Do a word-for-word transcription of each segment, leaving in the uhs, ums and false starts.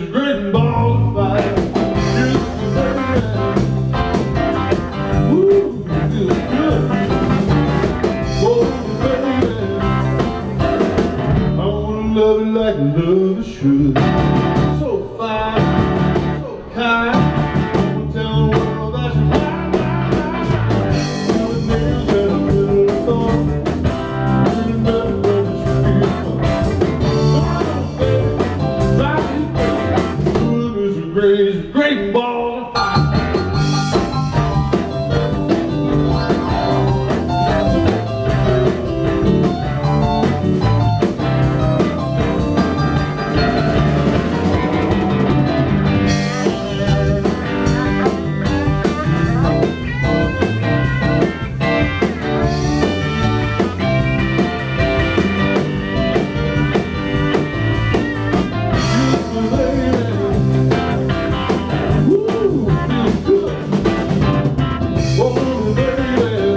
great ball of fire. Woo, feels good. Oh, baby, I wanna love you like love should. So fine, so kind. Won't tell the world that you're mine, mine, mine. Your nails got a little thorn. Really better than you should feel fun. Oh, baby, right in there. Good is a great, great ball of fire.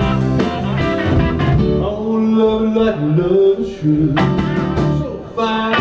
Like love should, so fine.